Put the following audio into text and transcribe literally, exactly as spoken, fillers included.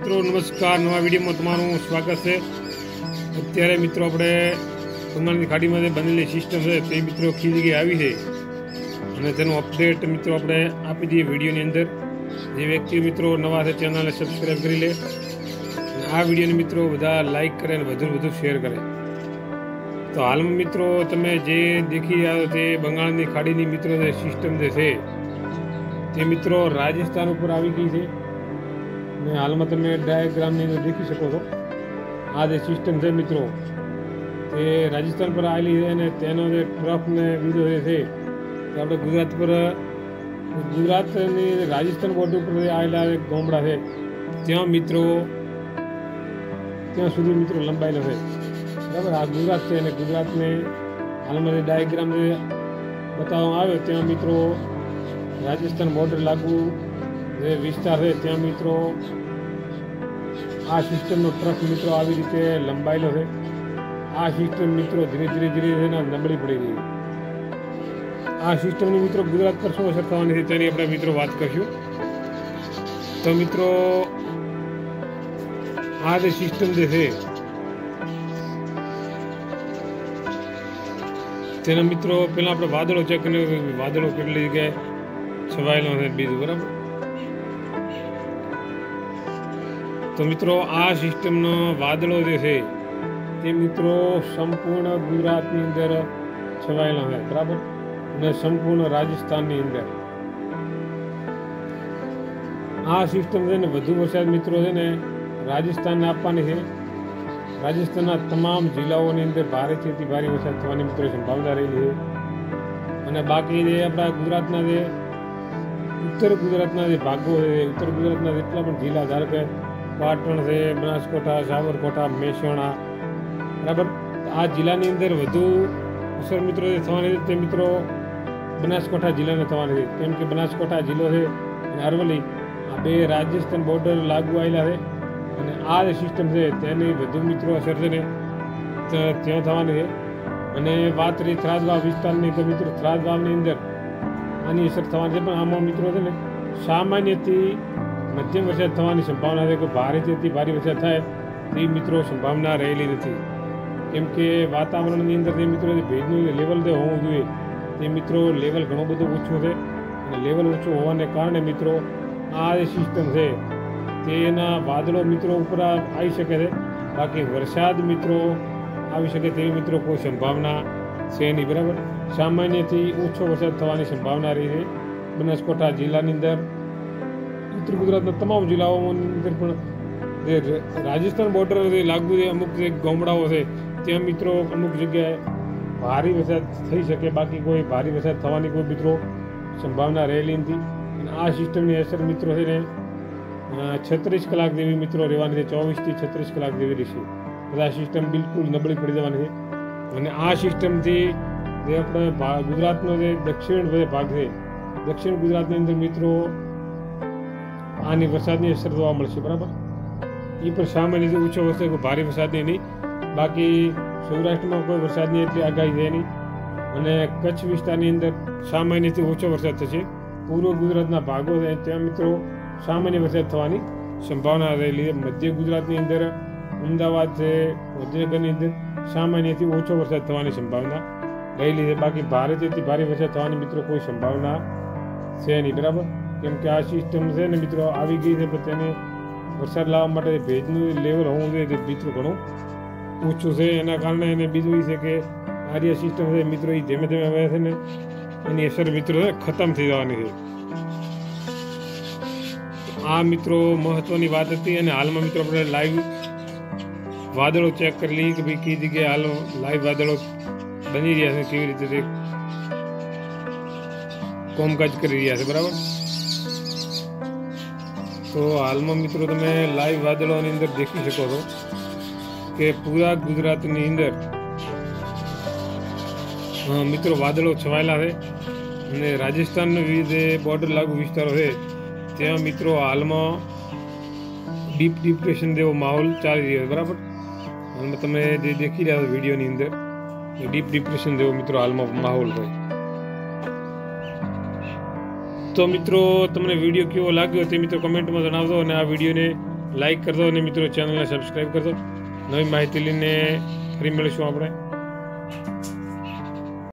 મિત્રો નમસ્કાર, નવા વિડીયોમાં તમારું સ્વાગત છે। અત્યારે મિત્રો આપણે બંગાળની ખાડીમાં જે બનેલી સિસ્ટમ છે તે મિત્રો ખીલી આવી છે અને તેનું અપડેટ મિત્રો આપણે આપી દઈએ વિડીયોની અંદર। જે વ્યક્તિ મિત્રો નવા છે ચેનલને સબસ્ક્રાઈબ કરી લે અને આ વિડીયોને મિત્રો બધા લાઈક કરે અને વધુ વધુ શેર કરે। તો હાલમાં મિત્રો તમે જે દેખી રહ્યા તે બંગાળની ખાડીની મિત્રો જે સિસ્ટમ જે છે તે મિત્રો રાજસ્થાન ઉપર આવી ગઈ છે ને હાલમાં તમે ડાયાગ્રામની અંદર દેખી શકો છો। આ જે સિસ્ટમ છે મિત્રો તે રાજસ્થાન પર આવેલી છે અને તેનો જે ટ્રફ ને બીજો જે છે તે આપણે ગુજરાત પર ગુજરાતની રાજસ્થાન બોર્ડર ઉપર આવેલા ગામડા છે ત્યાં મિત્રો ત્યાં સુધી મિત્રો લંબાયેલો છે બરાબર। આ ગુજરાત છે અને ગુજરાતને હાલમાં જે ડાયાગ્રામ જે બતાવવામાં આવ્યો ત્યાં મિત્રો રાજસ્થાન બોર્ડર લાગુ જે વિસ્તાર છે ત્યાં મિત્રો આ સિસ્ટમનો ટ્રક મિત્રો આવી રીતે લંબાયેલો છે। આ સિસ્ટમ મિત્રો ધીરે ધીરે ધીરે ધીરે નબળી પડી રહી છે। આ સિસ્ટમની મિત્રો ગુજરાત પર શું અસર થવાની છે તેની આપણે મિત્રો વાત કરીશું। તો મિત્રો આ જે સિસ્ટમ જે છે તેના મિત્રો પહેલાં આપણે વાદળો ચેક કરીને વાદળો કેટલી જગ્યાએ છવાયેલો છે બીજું બરાબર। તો મિત્રો આ સિસ્ટમનો વાદળો જે છે તે મિત્રો સંપૂર્ણ ગુજરાતની અંદર છવાયેલા છે બરાબર અને સંપૂર્ણ રાજસ્થાનની અંદર આ સિસ્ટમ છે ને વધુ વરસાદ મિત્રો છે ને રાજસ્થાનને આપવાની છે। રાજસ્થાનના તમામ જિલ્લાઓની અંદર ભારેથી અતિ ભારે વરસાદ થવાની મિત્રો સંભાવના રહેલી છે અને બાકી જે આપણા ગુજરાતના જે ઉત્તર ગુજરાતના જે ભાગો છે ઉત્તર ગુજરાતના જેટલા પણ જિલ્લા ધારો કે પાટણ છે, બનાસકાંઠા, સાબરકાંઠા, મહેસાણા બરાબર આ જિલ્લાની અંદર વધુ અસર મિત્રો જે થવાની છે તે મિત્રો બનાસકાંઠા જિલ્લાને થવાની છે કેમ કે બનાસકાંઠા જિલ્લો છે અને અરવલ્લી આ બે રાજસ્થાન બોર્ડર લાગુ આવેલા છે અને આ જે સિસ્ટમ છે તેની વધુ મિત્રો અસર છે ને ત્યાં થવાની છે। અને વાત રહી થરાદ વાવ વિસ્તારની તો મિત્રો થરાદ વાવની અંદર આની અસર થવાની છે પણ આમાં મિત્રો છે ને સામાન્યથી મધ્યમ વરસાદ થવાની સંભાવના છે કે ભારેથી અતિ ભારે વરસાદ થાય તેવી મિત્રો સંભાવના રહેલી નથી કેમ કે વાતાવરણની અંદર જે મિત્રો ભેજનું લેવલ જે હોવું જોઈએ તે મિત્રો લેવલ ઘણું બધું ઓછું છે અને લેવલ ઓછું હોવાને કારણે મિત્રો આ જે સિસ્ટમ છે તેના વાદળો મિત્રો ઉપર આવી શકે છે બાકી વરસાદ મિત્રો આવી શકે તેવી મિત્રો કોઈ સંભાવના છે નહીં બરાબર। સામાન્યથી ઓછો વરસાદ થવાની સંભાવના રહી છે બનાસકાંઠા જિલ્લાની અંદર ઉત્તર ગુજરાતના તમામ જિલ્લાઓની અંદર પણ જે રાજસ્થાન બોર્ડર જે લાગુ છે અમુક જે ગામડાઓ છે ત્યાં મિત્રો અમુક જગ્યાએ ભારે વરસાદ થઈ શકે બાકી કોઈ ભારે વરસાદ થવાની કોઈ મિત્રો સંભાવના રહેલી નથી અને આ સિસ્ટમની અસર મિત્રો છે ને છત્રીસ કલાક જેવી મિત્રો રહેવાની છે ચોવીસથી છત્રીસ કલાક જેવી રહેશે બધા સિસ્ટમ બિલકુલ નબળી પડી જવાની છે અને આ સિસ્ટમથી જે આપણે ગુજરાતનો જે દક્ષિણ ભાગ છે દક્ષિણ ગુજરાતની અંદર મિત્રો આની વરસાદની અસર જોવા મળશે બરાબર। એ પણ સામાન્ય રીતે ઓછો વરસાદ કોઈ ભારે વરસાદની નહીં બાકી સૌરાષ્ટ્રમાં કોઈ વરસાદની એટલી આગાહી છે નહીં અને કચ્છ વિસ્તારની અંદર સામાન્યથી ઓછો વરસાદ થશે। પૂર્વ ગુજરાતના ભાગો છે ત્યાં મિત્રો સામાન્ય વરસાદ થવાની સંભાવના રહેલી છે। મધ્ય ગુજરાતની અંદર અમદાવાદ છે ગાંધીનગરની અંદર સામાન્યથી ઓછો વરસાદ થવાની સંભાવના રહેલી છે બાકી ભારેથી ભારે વરસાદ થવાની મિત્રો કોઈ સંભાવના છે નહીં બરાબર કેમ કે આ સિસ્ટમ છે ને મિત્રો આવી ગઈ છે પણ તેને વરસાદ લાવવા માટે ભેજનું લેવલ હોવું જોઈએ તે મિત્રો ઘણું ઓછું છે એના કારણે એને બીજું એ છે કે આ જે સિસ્ટમ છે મિત્રો એ ધીમે ધીમે હવે છે ને એની અસર મિત્રો ખતમ થઈ જવાની છે। આ મિત્રો મહત્વની વાત હતી અને હાલમાં મિત્રો આપણે લાઈવ વાદળો ચેક કરી લઈએ કે ભાઈ કઈ જગ્યાએ હાલ લાઈવ વાદળો બની રહ્યા છે કેવી રીતે તે કામકાજ કરી રહ્યા છે બરાબર। તો હાલમાં મિત્રો તમે લાઈવ વાદળોની અંદર દેખી શકો છો કે પૂરા ગુજરાતની અંદર મિત્રો વાદળો છવાયેલા છે અને રાજસ્થાનનો વિવિધ બોર્ડર લાગુ વિસ્તારો છે ત્યાં મિત્રો હાલમાં ડીપ ડિપ્રેશન જેવો માહોલ ચાલી રહ્યો છે બરાબર। હાલમાં તમે જે દેખી રહ્યા છો વિડીયોની અંદર ડીપ ડિપ્રેશન જેવો મિત્રો હાલમાં માહોલ હોય। તો મિત્રો તમને વિડીયો કેવો લાગ્યો તે મિત્રો કમેન્ટમાં જણાવજો અને આ વિડીયોને લાઈક કરજો અને મિત્રો ચેનલને સબસ્ક્રાઈબ કરજો. નવી માહિતી લઈને ફરી મળીશું આપણે.